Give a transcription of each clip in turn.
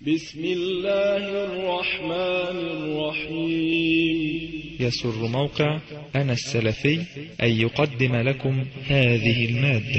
بسم الله الرحمن الرحيم. يسر موقع أنا السلفي أن يقدم لكم هذه المادة.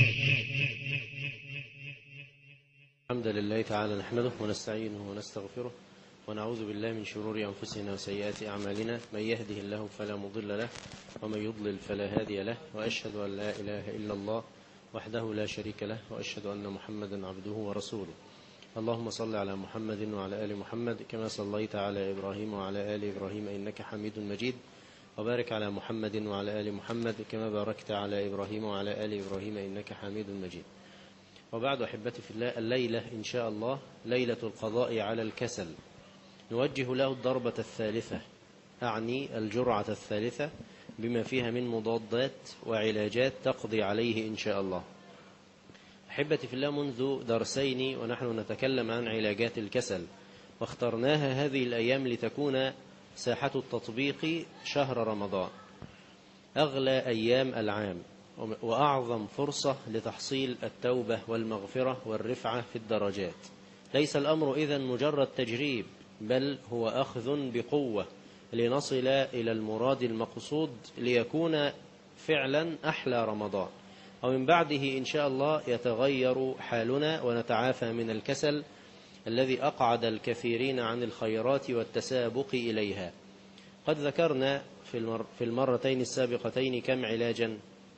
الحمد لله تعالى نحمده ونستعينه ونستغفره ونعوذ بالله من شرور أنفسنا وسيئات أعمالنا، من يهده الله فلا مضل له ومن يضلل فلا هادي له، وأشهد أن لا إله إلا الله وحده لا شريك له، وأشهد أن محمدا عبده ورسوله. اللهم صل على محمد وعلى آل محمد كما صليت على إبراهيم وعلى آل إبراهيم إنك حميد مجيد، وبارك على محمد وعلى آل محمد كما باركت على إبراهيم وعلى آل إبراهيم إنك حميد مجيد. وبعد أحبتي في الله، الليلة إن شاء الله ليلة القضاء على الكسل، نوجه له الضربة الثالثة، أعني الجرعة الثالثة بما فيها من مضادات وعلاجات تقضي عليه إن شاء الله. أحبتي في الله، منذ درسين ونحن نتكلم عن علاجات الكسل، واخترناها هذه الأيام لتكون ساحة التطبيق شهر رمضان، أغلى أيام العام وأعظم فرصة لتحصيل التوبة والمغفرة والرفعة في الدرجات. ليس الأمر إذن مجرد تجريب، بل هو أخذ بقوة لنصل إلى المراد المقصود، ليكون فعلا أحلى رمضان، ومن بعده إن شاء الله يتغير حالنا ونتعافى من الكسل الذي أقعد الكثيرين عن الخيرات والتسابق إليها. قد ذكرنا في المرتين السابقتين كم علاجا؟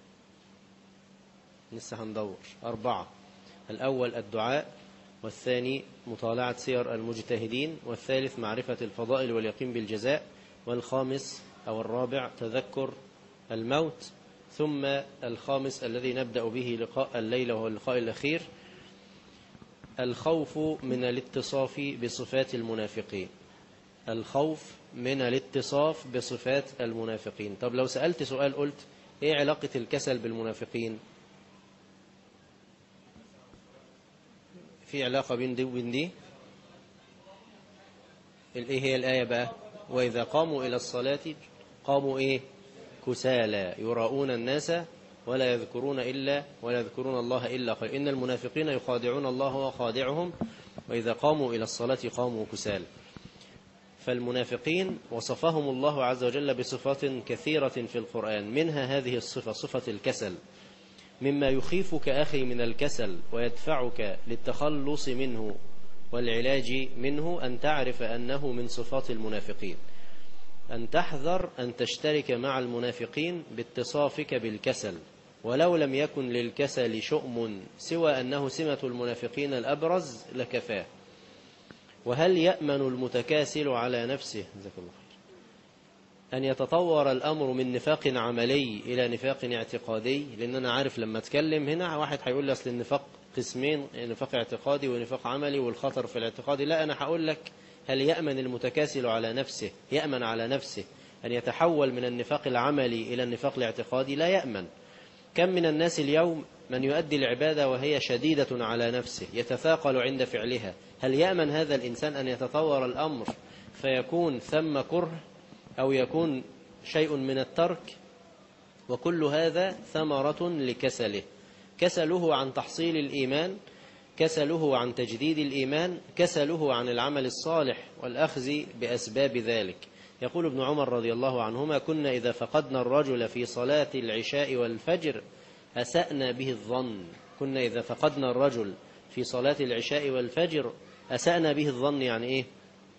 لسه هندور 4. الأول الدعاء، والثاني مطالعة سير المجتهدين، والثالث معرفة الفضائل واليقين بالجزاء، والخامس أو الرابع تذكر الموت، ثم الخامس الذي نبدأ به لقاء الليلة وهو اللقاء الأخير، الخوف من الاتصاف بصفات المنافقين. الخوف من الاتصاف بصفات المنافقين. طب لو سألت سؤال قلت ايه علاقة الكسل بالمنافقين؟ في علاقة بين دي وبين دي. ايه هي الآية بقى؟ وإذا قاموا إلى الصلاة قاموا ايه؟ كسالى يراؤون الناس ولا يذكرون الله إلا قليلا، إن المنافقين يخادعون الله وخادعهم وإذا قاموا إلى الصلاة قاموا كسالى. فالمنافقين وصفهم الله عز وجل بصفات كثيرة في القرآن، منها هذه الصفة، صفة الكسل. مما يخيفك أخي من الكسل ويدفعك للتخلص منه والعلاج منه أن تعرف أنه من صفات المنافقين، أن تحذر أن تشترك مع المنافقين باتصافك بالكسل، ولو لم يكن للكسل شؤم سوى أنه سمة المنافقين الأبرز لكفاه. وهل يأمن المتكاسل على نفسه أن يتطور الأمر من نفاق عملي إلى نفاق اعتقادي؟ لأن أنا عارف لما أتكلم هنا واحد هيقول لي أصل النفاق قسمين، نفاق اعتقادي ونفاق عملي، والخطر في الاعتقادي. لا، أنا هقول لك هل يأمن المتكاسل على نفسه، يأمن على نفسه أن يتحول من النفاق العملي إلى النفاق الاعتقادي؟ لا يأمن. كم من الناس اليوم من يؤدي العبادة وهي شديدة على نفسه، يتثاقل عند فعلها. هل يأمن هذا الإنسان أن يتطور الأمر فيكون ثم كره أو يكون شيء من الترك؟ وكل هذا ثمرة لكسله، كسله عن تحصيل الإيمان، كسله عن تجديد الإيمان، كسله عن العمل الصالح والأخذ بأسباب ذلك. يقول ابن عمر رضي الله عنهما: كنا إذا فقدنا الرجل في صلاة العشاء والفجر أسأنا به الظن. كنا إذا فقدنا الرجل في صلاة العشاء والفجر أسأنا به الظن. يعني إيه؟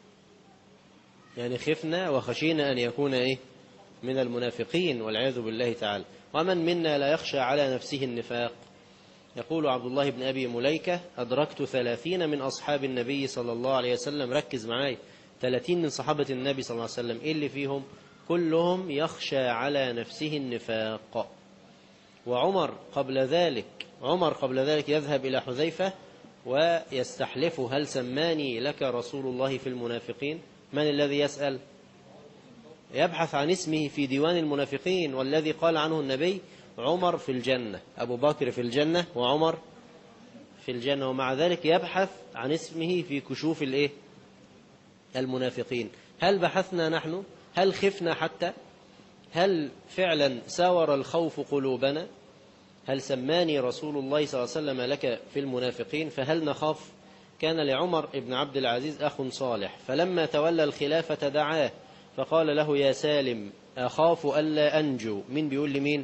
يعني خفنا وخشينا أن يكون إيه؟ من المنافقين والعياذ بالله تعالى. ومن منا لا يخشى على نفسه النفاق؟ يقول عبد الله بن أبي مليكة: أدركت 30 من أصحاب النبي صلى الله عليه وسلم. ركز معاي، 30 من صحابة النبي صلى الله عليه وسلم، إيه اللي فيهم؟ كلهم يخشى على نفسه النفاق. وعمر قبل ذلك يذهب إلى حذيفة ويستحلف: هل سماني لك رسول الله في المنافقين؟ من الذي يسأل؟ يبحث عن اسمه في ديوان المنافقين، والذي قال عنه النبي: عمر في الجنة، أبو بكر في الجنة وعمر في الجنة. ومع ذلك يبحث عن اسمه في كشوف المنافقين. هل بحثنا نحن؟ هل خفنا حتى؟ هل فعلا ساور الخوف قلوبنا؟ هل سماني رسول الله صلى الله عليه وسلم لك في المنافقين؟ فهل نخاف؟ كان لعمر بن عبد العزيز أخ صالح، فلما تولى الخلافة دعاه فقال له: يا سالم أخاف ألا أنجو. مين بيقول لمين؟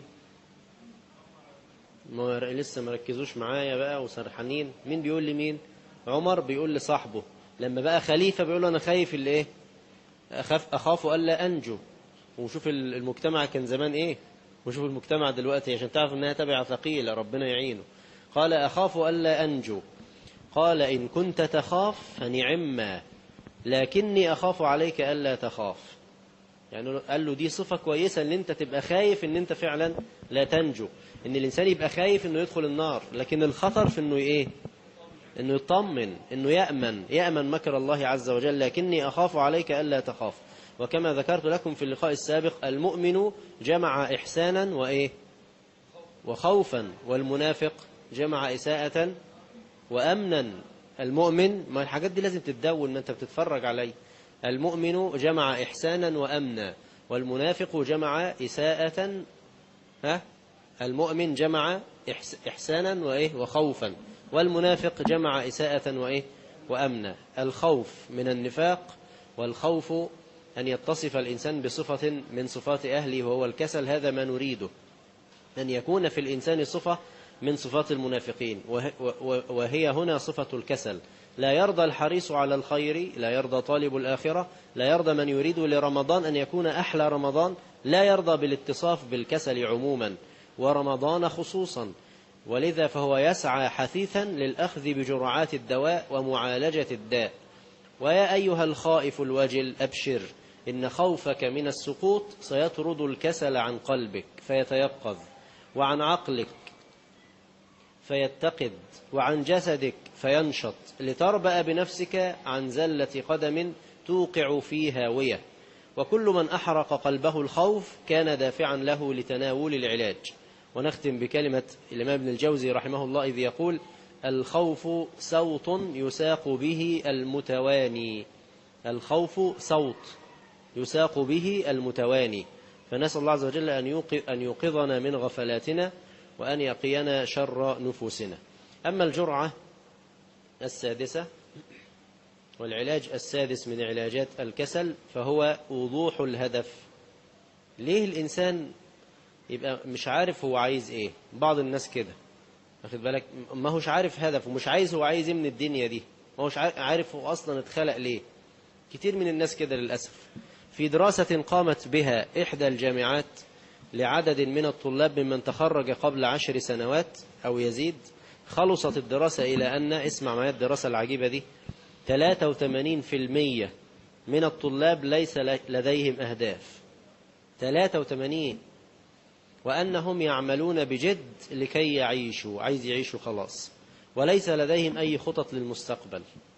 لسه مركزوش معايا بقى وسرحانين. مين بيقول لمين؟ عمر بيقول لصاحبه لما بقى خليفة، بيقول له أنا خايف اللي إيه؟ أخاف ألا أنجو. وشوف المجتمع كان زمان إيه، وشوف المجتمع دلوقتي، عشان تعرف أنها تبع ثقيلة ربنا يعينه. قال: أخاف ألا أنجو. قال: إن كنت تخاف فنعما، لكني أخاف عليك ألا تخاف. يعني قال له دي صفة كويسة ان انت تبقى خايف ان انت فعلا لا تنجو، ان الانسان يبقى خايف انه يدخل النار، لكن الخطر في انه ايه؟ انه يطمن، انه يأمن مكر الله عز وجل. لكني اخاف عليك الا تخاف. وكما ذكرت لكم في اللقاء السابق، المؤمن جمع احسانا وايه؟ وخوفا، والمنافق جمع اساءة وامنا. المؤمن، ما الحاجات دي لازم تتدون، ما انت بتتفرج عليه. المؤمن جمع إحسانا وأمنا، والمنافق جمع إساءة. المؤمن جمع إحسانا وإيه؟ وخوفا، والمنافق جمع إساءة وإيه؟ وأمنا. الخوف من النفاق، والخوف أن يتصف الإنسان بصفة من صفات أهله وهو الكسل. هذا ما نريده، أن يكون في الإنسان صفة من صفات المنافقين، وهي هنا صفة الكسل. لا يرضى الحريص على الخير، لا يرضى طالب الآخرة، لا يرضى من يريد لرمضان أن يكون أحلى رمضان، لا يرضى بالاتصاف بالكسل عموما ورمضان خصوصا. ولذا فهو يسعى حثيثا للأخذ بجرعات الدواء ومعالجة الداء. ويا أيها الخائف الوجل أبشر، إن خوفك من السقوط سيطرد الكسل عن قلبك فيتيقظ، وعن عقلك فيتقد، وعن جسدك فينشط، لتربأ بنفسك عن زلة قدم توقع في هاوية. وكل من أحرق قلبه الخوف كان دافعا له لتناول العلاج. ونختم بكلمة الإمام ابن الجوزي رحمه الله إذ يقول: الخوف صوت يساق به المتواني. الخوف صوت يساق به المتواني. فنسأل الله عز وجل أن يوقظنا من غفلاتنا، وأن يقينا شر نفوسنا. أما الجرعة السادسة والعلاج السادس من علاجات الكسل فهو وضوح الهدف. ليه الإنسان يبقى مش عارف هو عايز إيه؟ بعض الناس كده، واخد بالك، ما هوش عارف هدف، ومش عايز هو عايز إيه من الدنيا دي، ما هوش عارف هو أصلا اتخلق ليه. كتير من الناس كده للأسف. في دراسة قامت بها إحدى الجامعات لعدد من الطلاب ممن تخرج قبل 10 سنوات أو يزيد، خلصت الدراسة إلى أن، اسمع معايا الدراسة العجيبة دي، 83% من الطلاب ليس لديهم أهداف. 83. وأنهم يعملون بجد لكي يعيشوا، عايز يعيشوا خلاص، وليس لديهم أي خطط للمستقبل.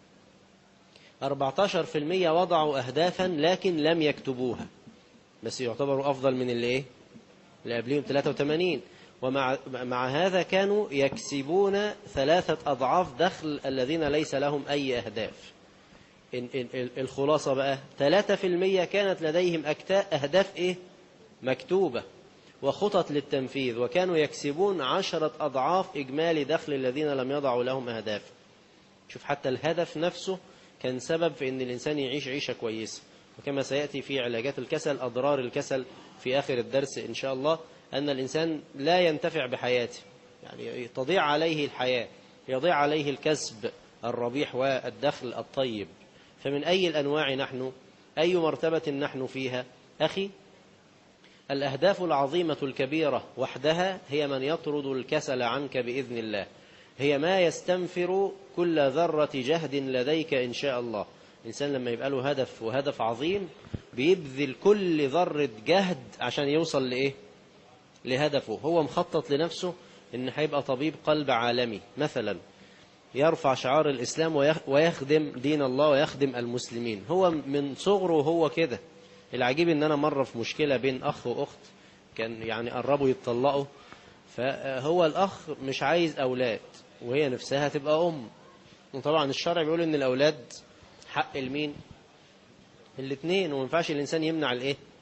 14% وضعوا أهدافا لكن لم يكتبوها، بس يعتبروا أفضل من اللي قبلهم 83. ومع هذا كانوا يكسبون 3 أضعاف دخل الذين ليس لهم أي أهداف. الخلاصة بقى 3% كانت لديهم أهداف مكتوبة وخطط للتنفيذ، وكانوا يكسبون 10 أضعاف إجمالي دخل الذين لم يضعوا لهم أهداف. شوف، حتى الهدف نفسه كان سبب في أن الإنسان يعيش عيشة كويسة. وكما سيأتي في علاجات الكسل، أضرار الكسل في آخر الدرس إن شاء الله، أن الإنسان لا ينتفع بحياته، يعني تضيع عليه الحياة، يضيع عليه الكسب الربيح والدخل الطيب. فمن أي الأنواع نحن؟ أي مرتبة نحن فيها؟ أخي، الأهداف العظيمة الكبيرة وحدها هي من يطرد الكسل عنك بإذن الله، هي ما يستنفر كل ذرة جهد لديك إن شاء الله. الإنسان لما يبقى له هدف وهدف عظيم بيبذل كل ذرة جهد عشان يوصل لهدفه. هو مخطط لنفسه إن هيبقى طبيب قلب عالمي مثلا، يرفع شعار الإسلام ويخدم دين الله ويخدم المسلمين. هو من صغره هو كده. العجيب إن أنا مرة في مشكلة بين أخ وأخت، كان يعني قربوا يتطلقوا، فهو الأخ مش عايز أولاد وهي نفسها تبقى أم. وطبعا الشرع بيقول إن الأولاد حق المين؟ الاثنين، وما ينفعش الإنسان يمنع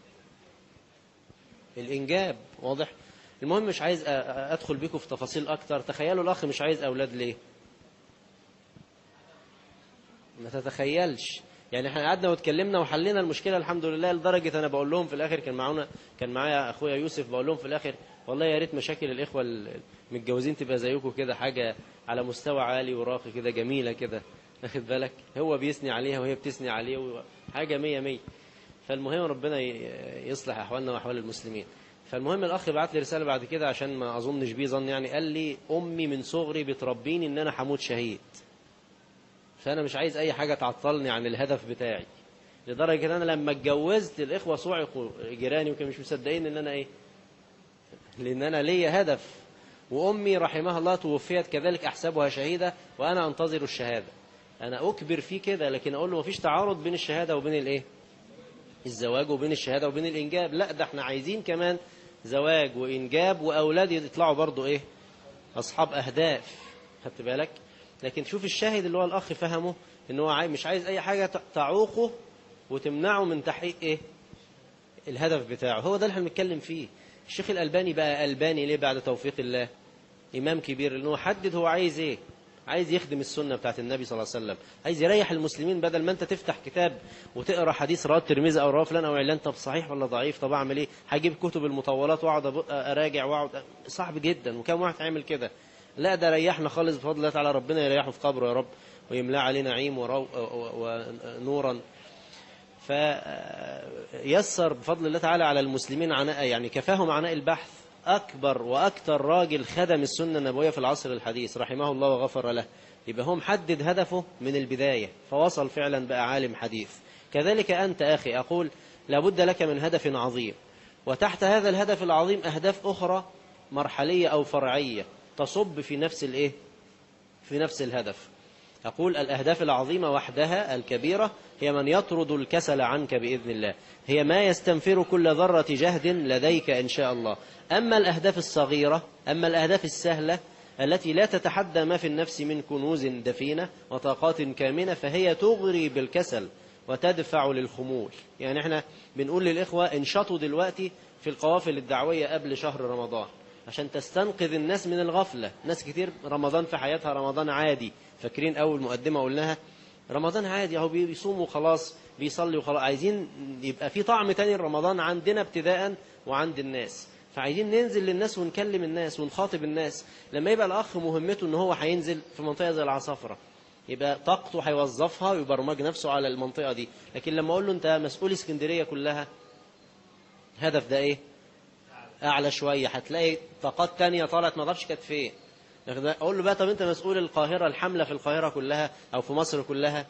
الإنجاب. واضح؟ المهم مش عايز أدخل بكم في تفاصيل أكتر. تخيلوا الأخ مش عايز أولاد ليه؟ ما تتخيلش. يعني احنا قعدنا واتكلمنا وحلينا المشكلة الحمد لله، لدرجة انا بقول لهم في الاخر، كان معايا اخويا يوسف، بقول لهم في الاخر والله يا ريت مشاكل الاخوة المتجوزين تبقى زيكم كده، حاجة على مستوى عالي وراقي كده، جميلة كده، واخد بالك، هو بيثني عليها وهي بتثني عليه، حاجة 100 100. فالمهم ربنا يصلح احوالنا واحوال المسلمين. فالمهم الاخ بعت لي رسالة بعد كده عشان ما اظنش بيه ظن، يعني قال لي امي من صغري بتربيني ان انا هموت شهيد، فأنا مش عايز أي حاجة تعطلني عن الهدف بتاعي، لدرجة أن أنا لما اتجوزت الإخوة صعقوا جيراني وكانوا مش مصدقين إن أنا إيه، لأن أنا ليا هدف. وأمي رحمها الله توفيت كذلك أحسبها شهيدة وأنا أنتظر الشهادة. أنا أكبر فيه كده، لكن أقول له مفيش تعارض بين الشهادة وبين الإيه، الزواج، وبين الشهادة وبين الإنجاب. لا، ده احنا عايزين كمان زواج وإنجاب وأولاد يطلعوا برضو إيه، أصحاب أهداف، خدت بالك. لكن شوف الشاهد اللي هو الأخ فهمه إن هو مش عايز أي حاجة تعوقه وتمنعه من تحقيق إيه، الهدف بتاعه. هو ده اللي احنا بنتكلم فيه. الشيخ الألباني بقى ألباني ليه بعد توفيق الله؟ إمام كبير، لأنه حدد هو عايز إيه. عايز يخدم السنة بتاعت النبي صلى الله عليه وسلم، عايز يريح المسلمين، بدل ما أنت تفتح كتاب وتقرأ حديث رواه الترمذي أو رواه فلان أو علان، طب صحيح ولا ضعيف، طب أعمل إيه، هجيب كتب المطولات وأقعد أراجع وأقعد، صعب جدا. وكم واحد عامل كده؟ لا، ده ريحنا خالص بفضل الله تعالى، ربنا يريحه في قبره يا رب ويملأ عليه نعيم ونورا. فيسر بفضل الله تعالى على المسلمين عناء، يعني كفاهم عناء البحث. أكبر وأكثر راجل خدم السنة النبوية في العصر الحديث رحمه الله وغفر له. يبقى هو محدد هدفه من البداية، فوصل فعلا بقى عالم حديث. كذلك أنت أخي، أقول لابد لك من هدف عظيم، وتحت هذا الهدف العظيم أهداف أخرى مرحلية أو فرعية تصب في نفس الإيه، في نفس الهدف. أقول الأهداف العظيمة وحدها الكبيرة هي من يطرد الكسل عنك بإذن الله، هي ما يستنفر كل ذرة جهد لديك إن شاء الله. أما الأهداف الصغيرة، أما الأهداف السهلة التي لا تتحدى ما في النفس من كنوز دفينة وطاقات كامنة، فهي تغري بالكسل وتدفع للخمول. يعني احنا بنقول للإخوة انشطوا دلوقتي في القوافل الدعوية قبل شهر رمضان عشان تستنقذ الناس من الغفلة. ناس كتير رمضان في حياتها رمضان عادي، فاكرين أول مقدمة قلناها رمضان عادي اهو، بيصوم وخلاص، بيصلي وخلاص. عايزين يبقى في طعم تاني رمضان عندنا ابتداء وعند الناس، فعايزين ننزل للناس ونكلم الناس ونخاطب الناس. لما يبقى الأخ مهمته ان هو هينزل في منطقة زي العصافرة، يبقى طاقته هيوظفها ويبرمج نفسه على المنطقة دي. لكن لما اقول له انت مسؤول اسكندرية كلها، هدف ده ايه، اعلى شوية، هتلاقي طاقات تانية طالعت ما ضافش كانت فين. اقول له بقى طب انت مسؤول القاهرة، الحملة في القاهرة كلها او في مصر كلها.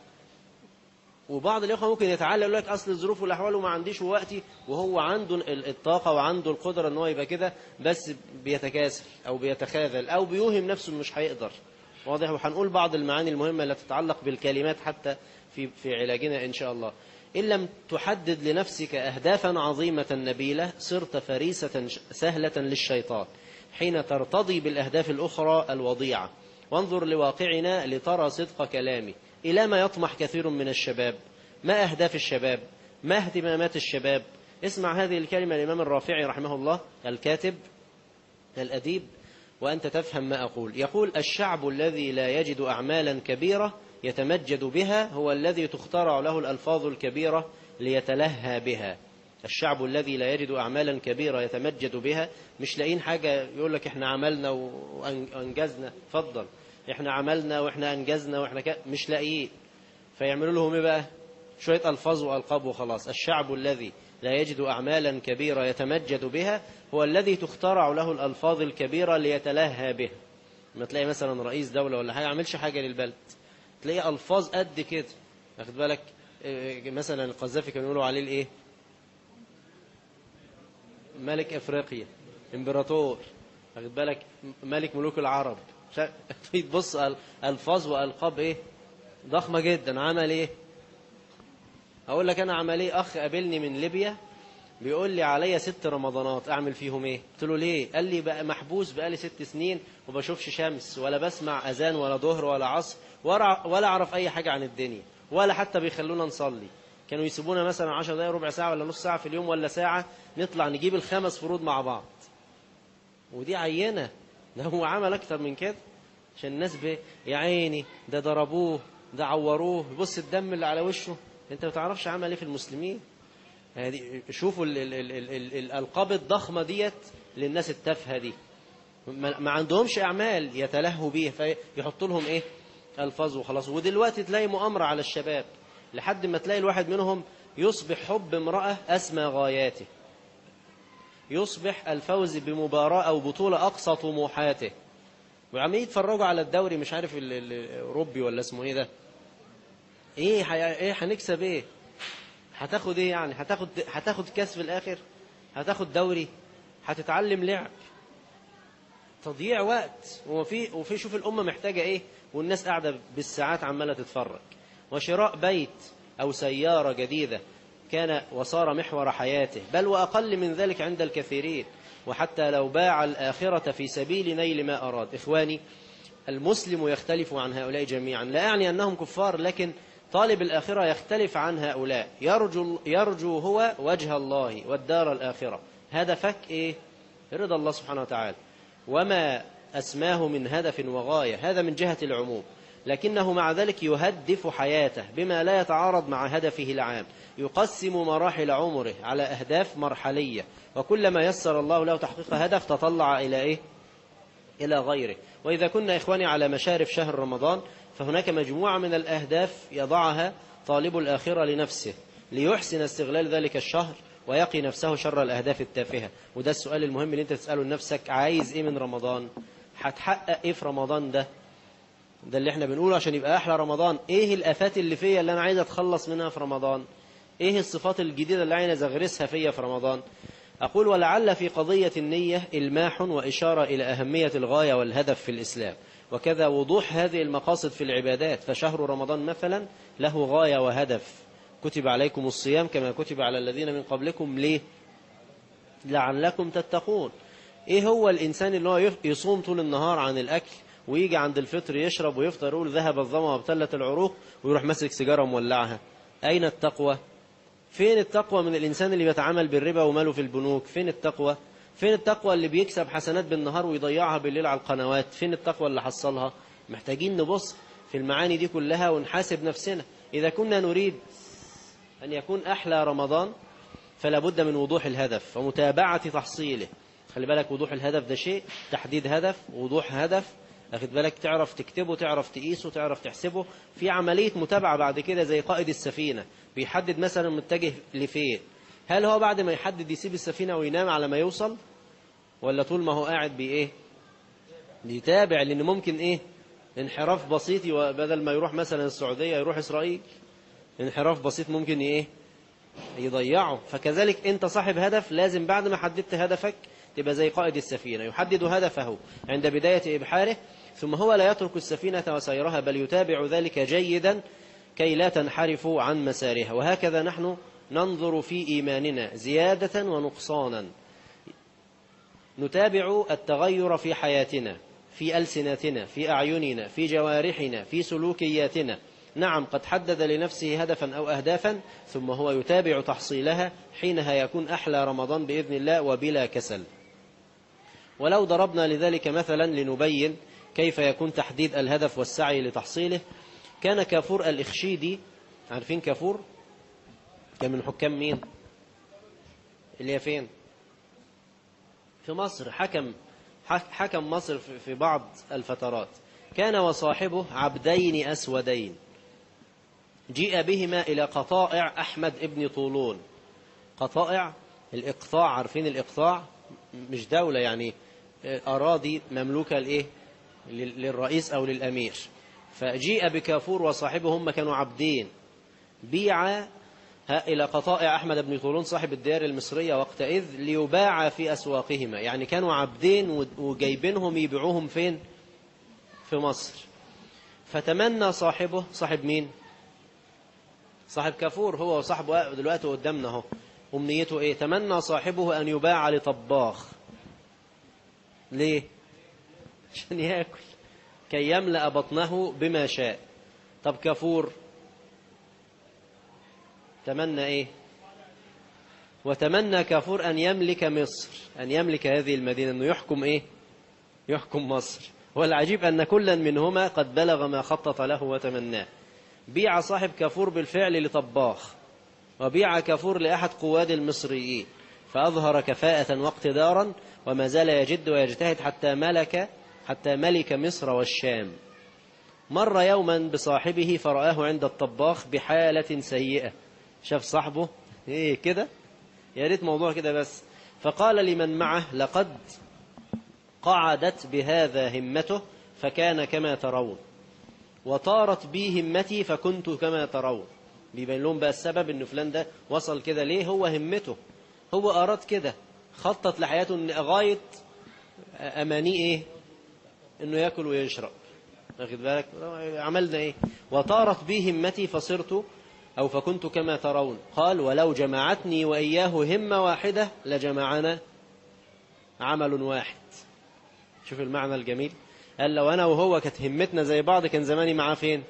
وبعض الاخوه ممكن يتعلق يقول لك اصل الظروف والاحوال وما عنديش وقتي، وهو عنده الطاقه وعنده القدره ان هو يبقى كده، بس بيتكاسل او بيتخاذل او بيوهم نفسه انه مش هيقدر. واضح. وهنقول بعض المعاني المهمه التي تتعلق بالكلمات حتى في علاجنا ان شاء الله. ان لم تحدد لنفسك اهدافا عظيمه نبيله، صرت فريسه سهله للشيطان حين ترتضي بالاهداف الاخرى الوضيعه. وانظر لواقعنا لترى صدق كلامي. إلى ما يطمح كثير من الشباب؟ ما أهداف الشباب؟ ما اهتمامات الشباب؟ اسمع هذه الكلمة الإمام الرافعي رحمه الله، الكاتب الأديب، وأنت تفهم ما أقول. يقول: الشعب الذي لا يجد أعمالا كبيرة يتمجد بها هو الذي تخترع له الألفاظ الكبيرة ليتلهى بها. الشعب الذي لا يجد أعمالا كبيرة يتمجد بها، مش لاقين حاجة يقول لك احنا عملنا وأنجزنا. فضل، احنا عملنا واحنا أنجزنا واحنا مش لاقيين، فيعملوا لهم ايه بقى؟ شوية ألفاظ وألقاب وخلاص. الشعب الذي لا يجد أعمالا كبيرة يتمجد بها هو الذي تخترع له الألفاظ الكبيرة ليتلهى بها. ما تلاقي مثلا رئيس دولة ولا حاجة عملش حاجة للبلد، تلاقي ألفاظ قد كده، واخد بالك؟ مثلا القذافي كانوا يقولوا عليه الايه؟ ملك افريقيا، امبراطور، واخد بالك؟ ملك ملوك العرب. تبص الفاظ والقاب ايه ضخمه جدا. عمل ايه؟ اقول لك انا عمل ايه. اخ قابلني من ليبيا بيقول لي عليا 6 رمضانات اعمل فيهم ايه؟ قلت له ليه؟ قال لي بقى محبوس بقالي 6 سنين وبشوفش شمس ولا بسمع اذان ولا ظهر ولا عصر ولا اعرف اي حاجه عن الدنيا، ولا حتى بيخلونا نصلي. كانوا يسيبونا مثلا 10 دقايق ربع ساعه ولا نص ساعه في اليوم ولا ساعه نطلع نجيب ال5 فروض مع بعض. ودي عينه، ده هو عمل اكتر من كده عشان الناس يا عيني ده ضربوه ده عوروه، بص الدم اللي على وشه. انت ما تعرفش عمل ايه في المسلمين. هذه شوفوا الألقاب الضخمة ديت للناس التافهة دي، ما عندهمش أعمال يتلهوا بيه، فيحطوا لهم إيه؟ ألفاظ وخلاص. ودلوقتي تلاقي مؤامرة على الشباب لحد ما تلاقي الواحد منهم يصبح حب امرأة أسمى غاياته، يصبح الفوز بمباراة أو بطولة أقصى طموحاته، وعم يتفرجوا على الدوري مش عارف الأوروبي ولا اسمه إيه ده. إيه هنكسب إيه؟ هتاخد إيه يعني؟ هتاخد كاس في الآخر؟ هتاخد دوري؟ هتتعلم لعب؟ تضييع وقت. وفي شوف الأمة محتاجة إيه والناس قاعدة بالساعات عمالة تتفرج. وشراء بيت أو سيارة جديدة كان وصار محور حياته، بل وأقل من ذلك عند الكثيرين. وحتى لو باع الآخرة في سبيل نيل ما أراد. إخواني، المسلم يختلف عن هؤلاء جميعا، لا أعني أنهم كفار، لكن طالب الآخرة يختلف عن هؤلاء. يرجو هو وجه الله والدار الآخرة. هدفك إيه؟ رضا الله سبحانه وتعالى، وما أسماه من هدف وغاية، هذا من جهة العموم. لكنه مع ذلك يهدف حياته بما لا يتعارض مع هدفه العام، يقسم مراحل عمره على أهداف مرحلية، وكلما يسر الله له تحقيق هدف تطلع إلى إيه؟ إلى غيره. وإذا كنا إخواني على مشارف شهر رمضان، فهناك مجموعة من الأهداف يضعها طالب الآخرة لنفسه ليحسن استغلال ذلك الشهر ويقي نفسه شر الأهداف التافهة. وده السؤال المهم اللي انت تسأله لنفسك، عايز ايه من رمضان؟ هتحقق ايه في رمضان ده اللي احنا بنقوله عشان يبقى احلى رمضان؟ ايه الآفات اللي فيا اللي انا عايز اتخلص منها في رمضان؟ ايه الصفات الجديدة اللي عايز اغرسها فيا في رمضان؟ أقول ولعل في قضية النية إلماح وإشارة إلى أهمية الغاية والهدف في الإسلام، وكذا وضوح هذه المقاصد في العبادات. فشهر رمضان مثلا له غاية وهدف، كتب عليكم الصيام كما كتب على الذين من قبلكم. ليه؟ لعلكم تتقون. إيه هو الإنسان اللي هو يصوم طول النهار عن الأكل ويجي عند الفطر يشرب ويفطر يقول ذهب الظمأ وابتلت العروق ويروح ماسك سيجارة مولعها؟ أين التقوى؟ فين التقوى من الإنسان اللي بيتعامل بالربا وماله في البنوك؟ فين التقوى؟ فين التقوى اللي بيكسب حسنات بالنهار ويضيعها بالليل على القنوات؟ فين التقوى اللي حصلها؟ محتاجين نبص في المعاني دي كلها ونحاسب نفسنا. إذا كنا نريد أن يكون أحلى رمضان فلا بد من وضوح الهدف ومتابعة تحصيله. خلي بالك، وضوح الهدف ده شيء، تحديد هدف، وضوح هدف، أخذ بالك، تعرف تكتبه، تعرف تقيسه، تعرف تحسبه. في عملية متابعة بعد كده زي قائد السفينة بيحدد مثلا متجه لفين. هل هو بعد ما يحدد يسيب السفينة وينام على ما يوصل، ولا طول ما هو قاعد بإيه؟ بيتابع، لأن ممكن إيه؟ انحراف بسيط، بدل ما يروح مثلا السعودية يروح إسرائيل، انحراف بسيط ممكن إيه؟ يضيعه. فكذلك أنت صاحب هدف لازم بعد ما حددت هدفك تبقى زي قائد السفينة يحدد هدفه عند بداية إبحاره، ثم هو لا يترك السفينة وسيرها بل يتابع ذلك جيدا كي لا تنحرف عن مسارها. وهكذا نحن ننظر في إيماننا زيادة ونقصانا، نتابع التغير في حياتنا، في ألسنتنا، في أعيننا، في جوارحنا، في سلوكياتنا. نعم، قد حدد لنفسه هدفا أو أهدافا ثم هو يتابع تحصيلها، حينها يكون أحلى رمضان بإذن الله وبلا كسل. ولو ضربنا لذلك مثلا لنبين كيف يكون تحديد الهدف والسعي لتحصيله، كان كافور الإخشيدي، عارفين كافور؟ كان من حكام مين؟ اللي هي فين؟ في مصر. حكم مصر في بعض الفترات. كان وصاحبه عبدين أسودين جيء بهما إلى قطائع أحمد ابن طولون. قطائع الإقطاع، عارفين الإقطاع؟ مش دولة يعني، أراضي مملوكة لإيه؟ للرئيس أو للأمير. فجيء بكافور وصاحبه، هم كانوا عبدين، بيع إلى قطائع أحمد بن طولون صاحب الديار المصرية وقتئذ ليباع في أسواقهما. يعني كانوا عبدين وجايبينهم يبيعوهم فين؟ في مصر. فتمنى صاحبه، صاحب مين؟ صاحب كافور، هو وصاحبه دلوقتي قدامنا اهو. أمنيته إيه؟ تمنى صاحبه أن يباع لطباخ. ليه؟ عشان يأكل، كي يملأ بطنه بما شاء. طب كافور تمنى إيه؟ وتمنى كافور أن يملك مصر، أن يملك هذه المدينة، أنه يحكم إيه؟ يحكم مصر. والعجيب أن كلا منهما قد بلغ ما خطط له وتمناه. بيع صاحب كافور بالفعل لطباخ، وبيع كافور لأحد قواد المصريين، فأظهر كفاءة واقتدارا، وما زال يجد ويجتهد حتى ملك مصر والشام. مر يوما بصاحبه فرآه عند الطباخ بحالة سيئة. شاف صاحبه ايه كده، يا ريت موضوع كده بس. فقال لمن معه: لقد قعدت بهذا همته فكان كما ترون، وطارت بي همتي فكنت كما ترون. بيبين لهم بقى السبب ان فلان ده وصل كده ليه. هو همته، هو أراد كده، خطط لحياته ان غاية أمانيه ايه؟ انه يأكل ويشرب. واخد بالك؟ عملنا ايه؟ وطارت بي همتي فكنت كما ترون. قال: ولو جمعتني وإياه همة واحدة لجمعنا عمل واحد. شوف المعنى الجميل. قال: لو أنا وهو كانت همتنا زي بعض كان زماني معاه فين؟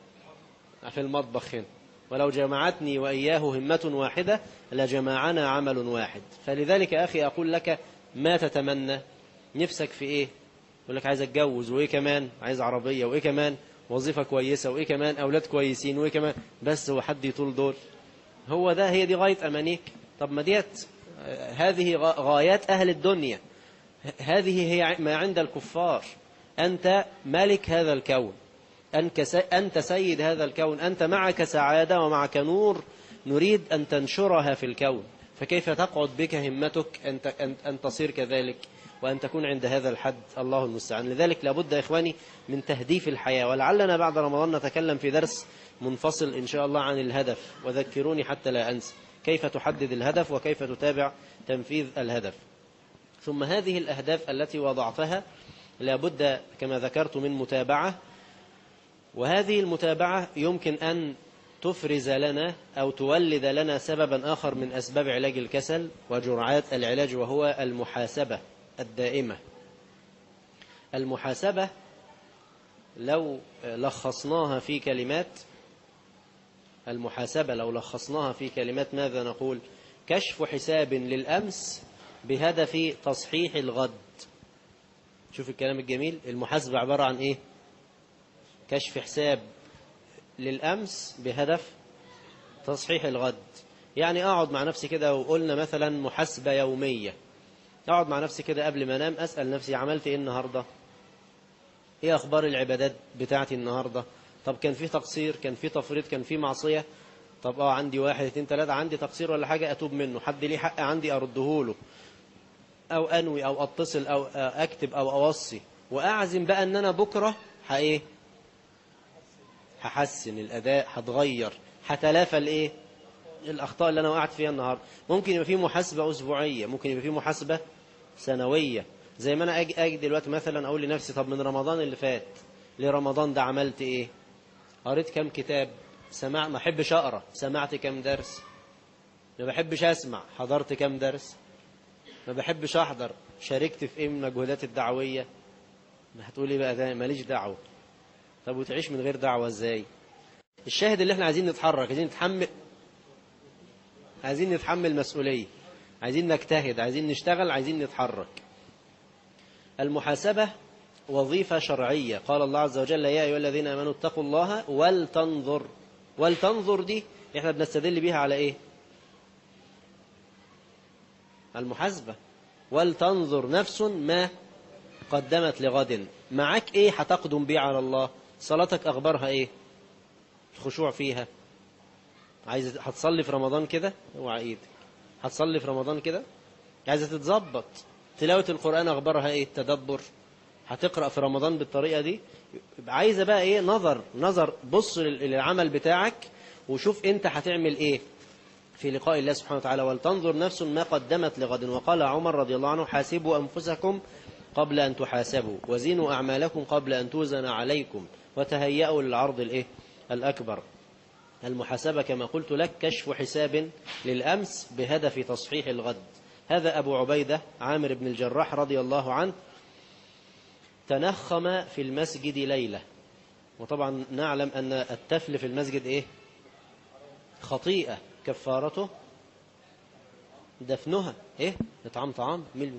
في المطبخ هنا. ولو جمعتني وإياه همة واحدة لجمعنا عمل واحد. فلذلك أخي أقول لك: ما تتمنى؟ نفسك في إيه؟ يقول لك: عايز أتجوز، وإيه كمان؟ عايز عربية، وإيه كمان؟ وظيفة كويسة، وإيه كمان؟ أولاد كويسين، وإيه كمان؟ بس هو حد يطول دول؟ هي دي غاية أمانيك؟ طب ما ديت هذه غايات أهل الدنيا، هذه هي ما عند الكفار. أنت ملك هذا الكون، أنت سيد هذا الكون، أنت معك سعادة ومعك نور نريد أن تنشرها في الكون. فكيف تقعد بك همتك أن تصير كذلك وأن تكون عند هذا الحد؟ الله المستعان. لذلك لابد يا إخواني من تهديف الحياة. ولعلنا بعد رمضان نتكلم في درس منفصل إن شاء الله عن الهدف، وذكروني حتى لا أنسى كيف تحدد الهدف وكيف تتابع تنفيذ الهدف. ثم هذه الأهداف التي وضعتها لابد كما ذكرت من متابعة، وهذه المتابعة يمكن أن تفرز لنا أو تولد لنا سببا آخر من أسباب علاج الكسل وجرعات العلاج، وهو المحاسبة الدائمة. المحاسبة لو لخصناها في كلمات ماذا نقول؟ كشف حساب للأمس بهدف تصحيح الغد. شوف الكلام الجميل. المحاسبة عبارة عن إيه؟ كشف حساب للأمس بهدف تصحيح الغد. يعني أقعد مع نفسي كده، وقلنا مثلا محاسبة يومية، أقعد مع نفسي كده قبل ما أنام أسأل نفسي: عملت إيه النهاردة؟ إيه أخبار العبادات بتاعتي النهاردة؟ طب كان في تقصير، كان في تفريط، كان في معصية؟ طب عندي 1 2 3 عندي تقصير ولا حاجة أتوب منه، حد ليه حق عندي أرده له، أو أنوي أو أتصل أو أكتب أو أوصي، وأعزم بقى أن أنا بكرة هحسن الأداء، هتغير، هتلافى الأخطاء اللي أنا وقعت فيها النهاردة. ممكن يبقى في محاسبة أسبوعية، ممكن يبقى في محاسبة سنوية. زي ما أنا أجي دلوقتي مثلا أقول لنفسي: طب من رمضان اللي فات لرمضان ده عملت إيه؟ قريت كم كتاب؟ ما أحبش أقرأ، سمعت كم درس؟ ما بحبش أسمع، حضرت كم درس؟ ما بحبش أحضر، شاركت في إيه من المجهودات الدعوية؟ هتقولي بقى ده ماليش دعوة. طب وتعيش من غير دعوة إزاي؟ الشاهد اللي احنا عايزين نتحرك، عايزين نتحمل مسؤولية، عايزين نجتهد، عايزين نشتغل، عايزين نتحرك. المحاسبة وظيفة شرعية. قال الله عز وجل: يا أيها الذين آمنوا اتقوا الله ولتنظر دي احنا بنستدل بيها على ايه؟ المحاسبة. ولتنظر نفس ما قدمت لغد. معك ايه هتقدم بيه على الله؟ صلاتك اخبارها ايه؟ الخشوع فيها؟ هتصلي في رمضان كده؟ اوعى ايدك. هتصلي في رمضان كده؟ عايزة تتظبط. تلاوة القرآن اخبارها ايه؟ التدبر؟ هتقرأ في رمضان بالطريقة دي؟ عايزة بقى ايه؟ نظر. بص للعمل بتاعك وشوف انت هتعمل ايه في لقاء الله سبحانه وتعالى. ولتنظر نفس ما قدمت لغد. وقال عمر رضي الله عنه: حاسبوا أنفسكم قبل أن تحاسبوا، وزنوا أعمالكم قبل أن توزن عليكم، وتهيئوا للعرض الأكبر. المحاسبة كما قلت لك كشف حساب للأمس بهدف تصحيح الغد. هذا أبو عبيدة عامر بن الجراح رضي الله عنه تنخم في المسجد ليلة. وطبعا نعلم أن التفل في المسجد إيه؟ خطيئة، كفارته دفنها. إيه؟ طعام ملو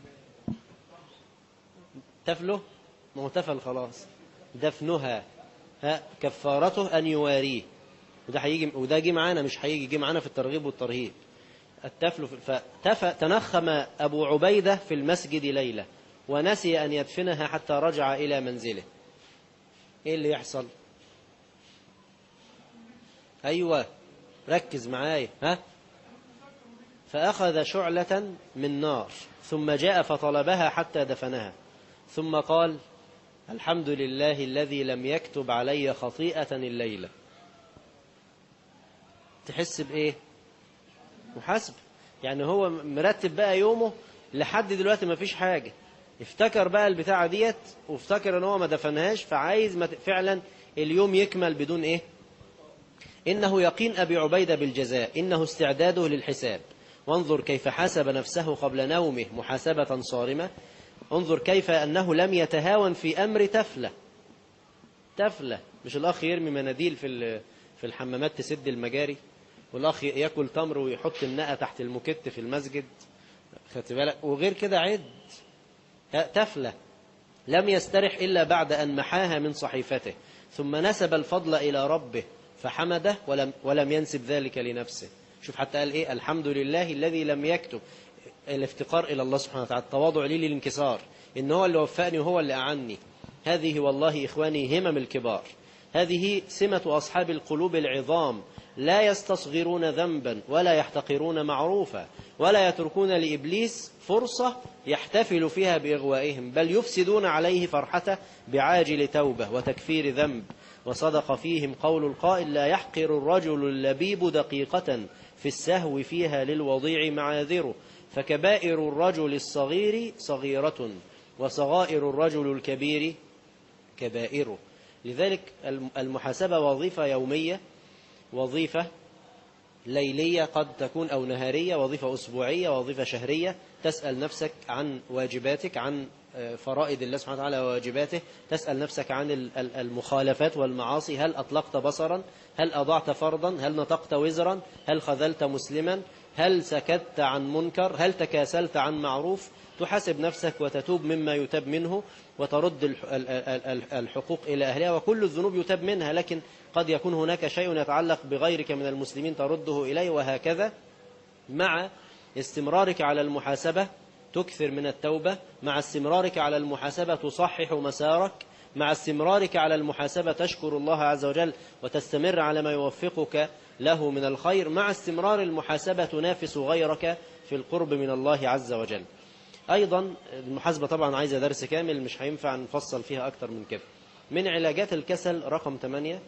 تفله، ما هو تفل خلاص. دفنها كفارته أن يواريه. وده هيجي، وده جه معانا، مش هيجي، جه معانا في الترغيب والترهيب. التفل تنخم أبو عبيدة في المسجد ليلة ونسي أن يدفنها حتى رجع إلى منزله. إيه اللي يحصل؟ أيوة ركز معايا. فأخذ شعلة من نار ثم جاء فطلبها حتى دفنها، ثم قال: الحمد لله الذي لم يكتب علي خطيئة الليلة. تحس بإيه؟ محاسب. يعني هو مرتب بقى يومه لحد دلوقتي ما فيش حاجة، افتكر بقى البتاعة ديت وافتكر ان هو ما دفنهاش، فعايز فعلا اليوم يكمل بدون ايه. انه يقين ابي عبيدة بالجزاء، انه استعداده للحساب. وانظر كيف حاسب نفسه قبل نومه محاسبة صارمة. انظر كيف انه لم يتهاون في امر تفلة. مش الاخ يرمي مناديل في الحمامات تسد المجاري، والأخ يأكل تمر ويحط النقة تحت المكت في المسجد، خدت بالك؟ وغير كده عد تفلة. لم يسترح إلا بعد أن محاها من صحيفته، ثم نسب الفضل إلى ربه فحمده ولم ينسب ذلك لنفسه. شوف حتى قال إيه: الحمد لله الذي لم يكتب. الافتقار إلى الله سبحانه وتعالى، التواضع لي للانكسار، إن هو اللي وفقني وهو اللي أعني. هذه والله إخواني همم الكبار، هذه سمة أصحاب القلوب العظام، لا يستصغرون ذنبا ولا يحتقرون معروفا ولا يتركون لإبليس فرصة يحتفل فيها بإغوائهم، بل يفسدون عليه فرحته بعاجل توبة وتكفير ذنب. وصدق فيهم قول القائل: لا يحقر الرجل اللبيب دقيقة في السهو فيها للوضيع معاذره، فكبائر الرجل الصغير صغيرة وصغائر الرجل الكبير كبائره. لذلك المحاسبة وظيفة يومية، وظيفة ليلية قد تكون أو نهارية، وظيفة أسبوعية، وظيفة شهرية. تسأل نفسك عن واجباتك، عن فرائض الله سبحانه وتعالى وواجباته. تسأل نفسك عن المخالفات والمعاصي، هل أطلقت بصرا؟ هل أضعت فرضا؟ هل نطقت وزرا؟ هل خذلت مسلما؟ هل سكت عن منكر؟ هل تكاسلت عن معروف؟ تحاسب نفسك وتتوب مما يتاب منه، وترد الحقوق إلى أهلها. وكل الذنوب يتاب منها، لكن قد يكون هناك شيء يتعلق بغيرك من المسلمين ترده إليه، وهكذا. مع استمرارك على المحاسبة تكثر من التوبة، مع استمرارك على المحاسبة تصحح مسارك، مع استمرارك على المحاسبة تشكر الله عز وجل وتستمر على ما يوفقك له من الخير، مع استمرار المحاسبة تنافس غيرك في القرب من الله عز وجل. أيضا المحاسبة طبعا عايزة درس كامل، مش هينفع نفصل فيها أكتر من كده. من علاجات الكسل رقم 8: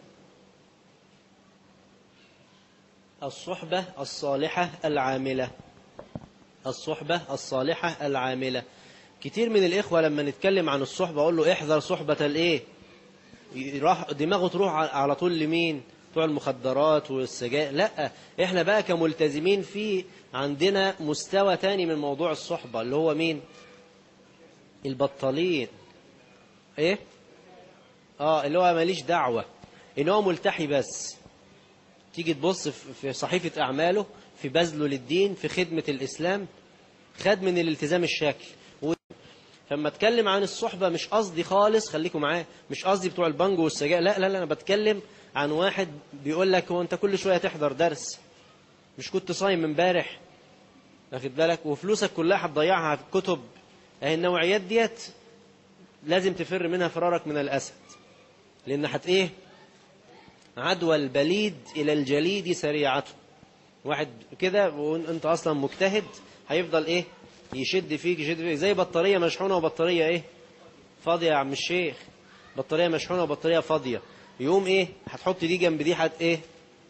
الصحبة الصالحة العاملة. الصحبة الصالحة العاملة. كتير من الإخوة لما نتكلم عن الصحبة أقول له احذر صحبة الإيه، دماغه تروح على طول لمين؟ بتوع المخدرات والسجائر. لا، احنا بقى كملتزمين في عندنا مستوى تاني من موضوع الصحبة، اللي هو مين؟ البطالين. ايه؟ اللي هو ماليش دعوة، اللي هو ملتحي بس. تيجي تبص في صحيفة أعماله، في بذله للدين، في خدمة الإسلام، خد من الالتزام الشكل. فلما اتكلم عن الصحبة مش قصدي خالص، خليكم معايا، مش قصدي بتوع البنجو والسجائر، لا لا لا، أنا بتكلم عن واحد بيقول لك: هو أنت كل شوية تحضر درس؟ مش كنت صايم امبارح؟ واخد بالك؟ وفلوسك كلها هتضيعها في الكتب. اهي النوعيات ديت لازم تفر منها فرارك من الأسد، لأن ايه؟ عدوى البليد إلى الجليد سريعته. واحد كده وانت أصلا مجتهد هيفضل ايه؟ يشد فيك زي بطارية مشحونة وبطارية ايه؟ فاضية يا عم الشيخ. بطارية مشحونة وبطارية فاضية، يقوم ايه؟ هتحط دي جنب دي ايه؟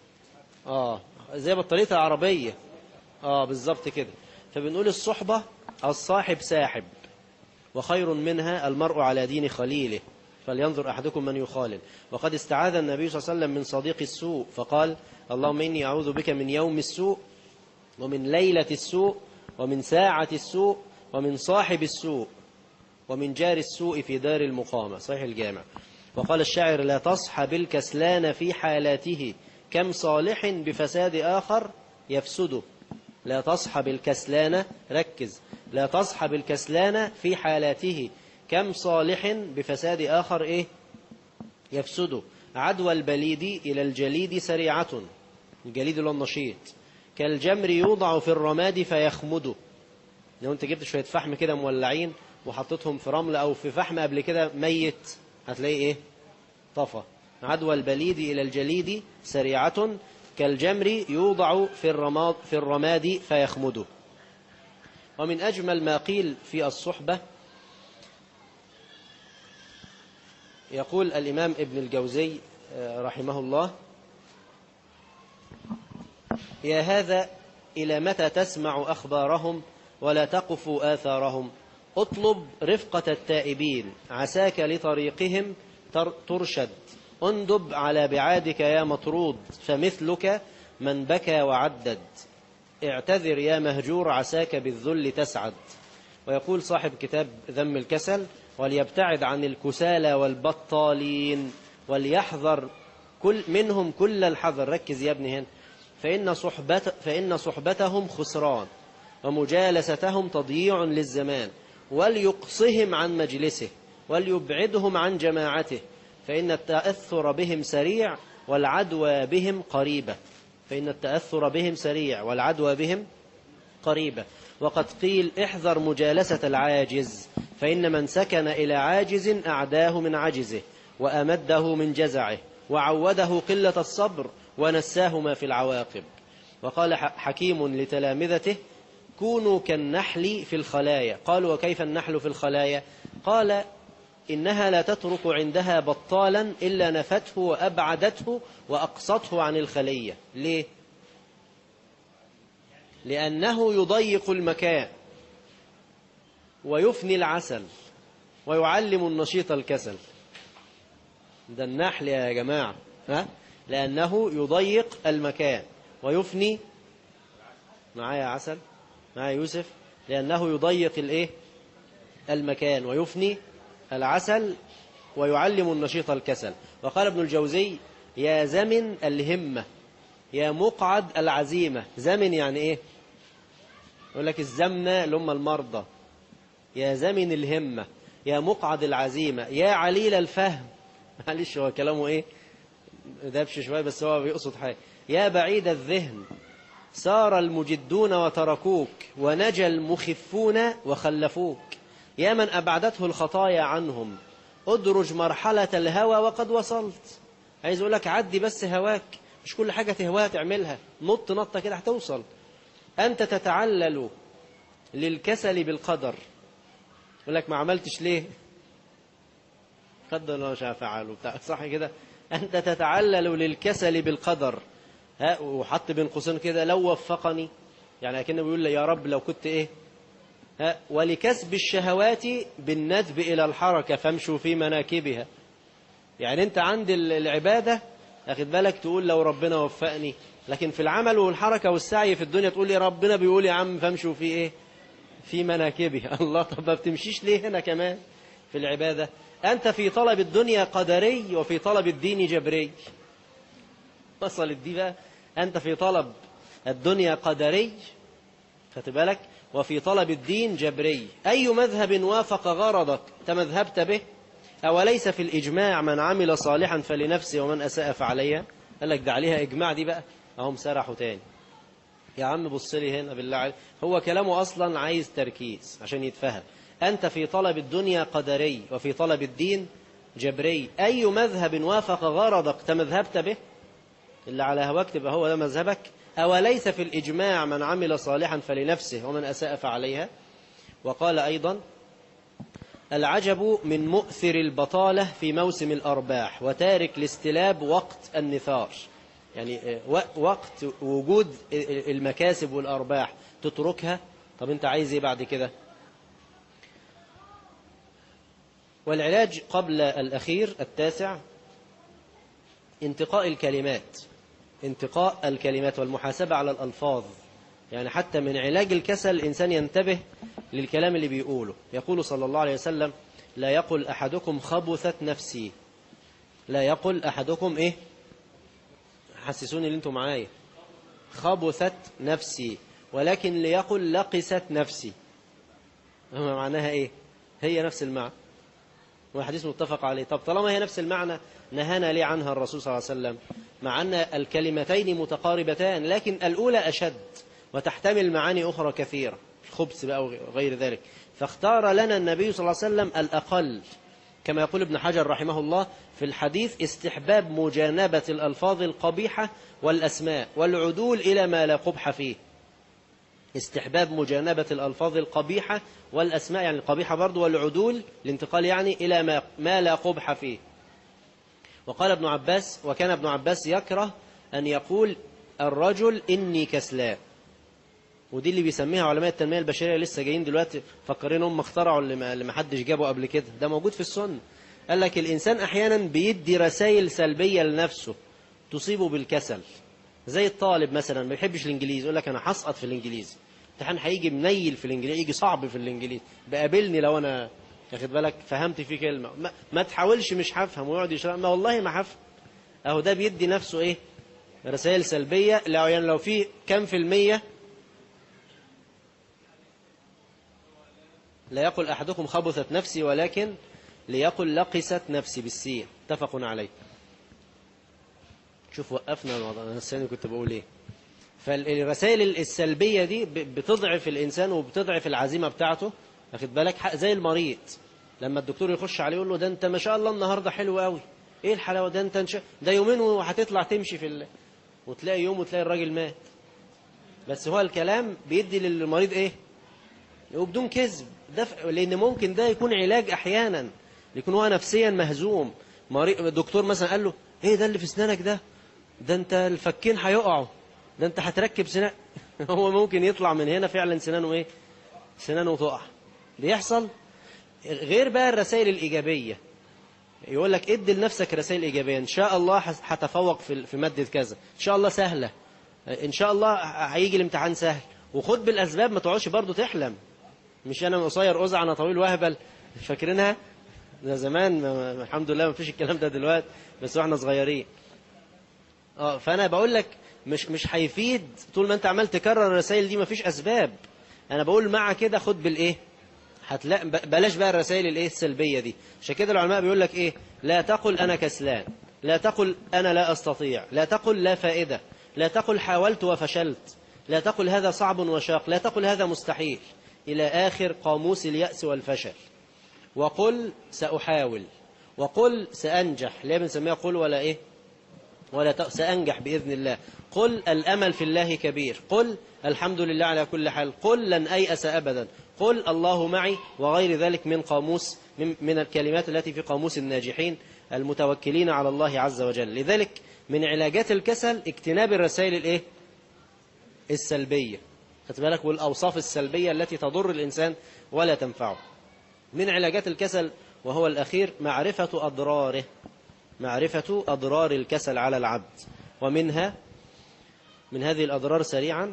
زي بطارية العربية. بالظبط كده. فبنقول الصحبة الصاحب ساحب، وخير منها المرء على دين خليله، فلينظر أحدكم من يخالل. وقد استعاذ النبي صلى الله عليه وسلم من صديق السوء فقال: اللهم إني أعوذ بك من يوم السوء، ومن ليلة السوء، ومن ساعة السوء، ومن صاحب السوء، ومن جار السوء في دار المقامة. صحيح الجامع. وقال الشاعر: لا تصحب الكسلان في حالاته، كم صالح بفساد آخر يفسده. لا تصحب الكسلان، ركز، لا تصحب الكسلان في حالاته، كم صالح بفساد آخر إيه؟ يفسده. عدوى البليد إلى الجليد سريعة، الجليد اللي هو النشيط، كالجمر يوضع في الرماد فيخمده. لو انت جبت شوية فحم كده مولعين وحطيتهم في رمل أو في فحم قبل كده ميت، هتلاقي ايه؟ طفى. عدوى البليد إلى الجليد سريعة كالجمر يوضع في الرماد فيخمده. ومن أجمل ما قيل في الصحبة يقول الإمام ابن الجوزي رحمه الله: يا هذا إلى متى تسمع أخبارهم ولا تقف آثارهم؟ اطلب رفقة التائبين عساك لطريقهم ترشد. اندب على بعادك يا مطرود فمثلك من بكى وعدد. اعتذر يا مهجور عساك بالذل تسعد. ويقول صاحب كتاب ذم الكسل: وليبتعد عن الكسالى والبطالين وليحذر منهم كل الحذر. ركز يا ابني هنا: فإن صحبتهم خسران ومجالستهم تضييع للزمان. وليقصهم عن مجلسه وليبعدهم عن جماعته، فإن التأثر بهم سريع والعدوى بهم قريبة. فإن التأثر بهم سريع والعدوى بهم قريبة. وقد قيل: احذر مجالسة العاجز، فإن من سكن إلى عاجز أعداه من عجزه وأمده من جزعه وعوده قلة الصبر ونساه ما في العواقب. وقال حكيم لتلامذته: كونوا كالنحل في الخلايا. قالوا: وكيف النحل في الخلايا؟ قال: إنها لا تترك عندها بطالا إلا نفته وأبعدته وأقصته عن الخلية. ليه؟ لأنه يضيق المكان ويفني العسل ويعلم النشيط الكسل. ده النحل يا جماعة، لأنه يضيق المكان ويفني، معايا عسل، معايا يوسف، لأنه يضيق المكان ويفني العسل ويعلم النشيط الكسل. وقال ابن الجوزي: يا زمن الهمة يا مقعد العزيمة. زمن يعني ايه؟ يقول لك الزمنة اللي هم المرضى. يا زمن الهمة يا مقعد العزيمة يا عليل الفهم. معلش هو كلامه ايه؟ دبش شوية بس هو بيقصد حاجة. يا بعيد الذهن سار المجدون وتركوك ونجى المخفون وخلفوك. يا من أبعدته الخطايا عنهم أدرج مرحلة الهوى وقد وصلت. عايز أقول لك عدي بس هواك، مش كل حاجة تهواها تعملها، نط نطة كده هتوصل. أنت تتعلل للكسل بالقدر. يقول لك ما عملتش ليه؟ قدر الله شاء فعل وبتاع، صح كده؟ أنت تتعلل للكسل بالقدر. وحط بين قوسين كده: لو وفقني، يعني كأنه بيقول لي يا رب لو كنت ايه. ولكسب الشهوات بالندب إلى الحركة فامشوا في مناكبها. يعني انت عند العبادة اخد بالك تقول لو ربنا وفقني، لكن في العمل والحركة والسعي في الدنيا تقول لي ربنا بيقول يا عم فامشوا في ايه؟ في مناكبها. الله، طب ما بتمشيش ليه هنا كمان في العبادة؟ أنت في طلب الدنيا قدري وفي طلب الدين جبري. وصلت دي بقى؟ أنت في طلب الدنيا قدري، خدت بالك، وفي طلب الدين جبري. أي مذهب وافق غرضك تمذهبت به؟ أوليس في الإجماع من عمل صالحا فلنفسه ومن أساء فعليها؟ قال لك ده عليها إجماع دي بقى، أهم سرحوا تاني. يا عم بص لي هنا بالله عليك، هو كلامه أصلا عايز تركيز عشان يتفهم. أنت في طلب الدنيا قدري وفي طلب الدين جبري. أي مذهب وافق غرضك تمذهبت به؟ اللي على هواك تبقى هو ده مذهبك. أوليس في الإجماع من عمل صالحا فلنفسه ومن أساء فعليها؟ وقال أيضا: العجب من مؤثر البطالة في موسم الأرباح وتارك الاستلاب وقت النثار. يعني وقت وجود المكاسب والأرباح تتركها. طب أنت عايز إيه بعد كده؟ والعلاج قبل الأخير التاسع انتقاء الكلمات والمحاسبة على الألفاظ. يعني حتى من علاج الكسل الإنسان ينتبه للكلام اللي بيقوله. يقول صلى الله عليه وسلم: لا يقل أحدكم خبثت نفسي. لا يقل أحدكم إيه؟ حسسوني اللي انتم معايا. خبثت نفسي، ولكن ليقل لقست نفسي. معناها إيه؟ هي نفس المعنى. والحديث متفق عليه. طب طالما هي نفس المعنى نهانا ليه عنها الرسول صلى الله عليه وسلم؟ مع أن الكلمتين متقاربتان، لكن الأولى أشد وتحتمل معاني أخرى كثيرة، الخبث بقى وغير ذلك، فاختار لنا النبي صلى الله عليه وسلم الأقل، كما يقول ابن حجر رحمه الله في الحديث: استحباب مجانبة الألفاظ القبيحة والأسماء والعدول إلى ما لا قبح فيه. استحباب مجانبة الألفاظ القبيحة والأسماء، يعني القبيحة برضو، والعدول الانتقال يعني إلى ما لا قبح فيه. وقال ابن عباس: وكان ابن عباس يكره أن يقول الرجل إني كسلان. ودي اللي بيسميها علماء التنمية البشرية، لسه جايين دلوقتي فكرين هم اخترعوا اللي ما حدش جابه قبل كده، ده موجود في السنة. قال لك الإنسان أحيانا بيدي رسائل سلبية لنفسه تصيبه بالكسل، زي الطالب مثلا ما بيحبش الإنجليزي، يقول لك أنا هسقط في الإنجليزي، امتحان هيجي منيل في الإنجليزي، يجي صعب في الإنجليزي، بقابلني لو أنا واخد بالك فهمت فيه كلمة، ما تحاولش مش هفهم، ويقعد يشرح، ما والله ما هفهم. أهو ده بيدي نفسه إيه؟ رسائل سلبية. لو في كم في المية، لا يقل أحدكم خبثت نفسي، ولكن ليقل لقست نفسي بالسين، اتفق عليه. شوف وقفنا الموضوع، أنا الثاني كنت بقول إيه. فالرسائل السلبية دي بتضعف الإنسان وبتضعف العزيمة بتاعته، واخد بالك، زي المريض لما الدكتور يخش عليه يقول له: ده أنت ما شاء الله النهاردة حلو قوي، إيه الحلاوة ده، أنت ده يومين وهتطلع تمشي وتلاقي يوم وتلاقي الراجل مات. بس هو الكلام بيدي للمريض إيه؟ وبدون كذب، لأن ممكن ده يكون علاج أحيانا، يكون هو نفسيا مهزوم. الدكتور مثلا قال له: إيه ده اللي في سنانك ده أنت الفكين هيقعوا، ده أنت هتركب سنان. هو ممكن يطلع من هنا فعلا سنانه إيه؟ سنانه تقع. بيحصل. غير بقى الرسائل الإيجابية، يقول لك ادي لنفسك رسائل إيجابية: إن شاء الله هتفوق في مادة كذا، إن شاء الله سهلة، إن شاء الله هيجي الامتحان سهل، وخد بالأسباب، ما تقعدش برضو تحلم. مش أنا قصير أزع أنا طويل وهبل، فاكرينها؟ ده زمان، الحمد لله ما فيش الكلام ده دلوقتي، بس واحنا صغيرين. فأنا بقول لك مش هيفيد طول ما أنت عمال تكرر الرسائل دي، ما فيش أسباب. أنا بقول مع كده خد بالإيه؟ هتلاقي بلاش بقى الرسائل الإيه السلبية دي. عشان كده العلماء بيقول لك إيه؟ لا تقل أنا كسلان، لا تقل أنا لا أستطيع، لا تقل لا فائدة، لا تقل حاولت وفشلت، لا تقل هذا صعب وشاق، لا تقل هذا مستحيل، إلى آخر قاموس اليأس والفشل. وقل سأحاول، وقل سأنجح، ليه بنسميها قل ولا إيه؟ ولا سأنجح بإذن الله. قل الأمل في الله كبير، قل الحمد لله على كل حال، قل لن أيأس أبدا، قل الله معي، وغير ذلك من قاموس من الكلمات التي في قاموس الناجحين المتوكلين على الله عز وجل. لذلك من علاجات الكسل اجتناب الرسائل الإيه؟ السلبية، خد بالك، والأوصاف السلبية التي تضر الإنسان ولا تنفعه. من علاجات الكسل وهو الأخير معرفة أضراره، معرفة أضرار الكسل على العبد. ومنها من هذه الأضرار سريعا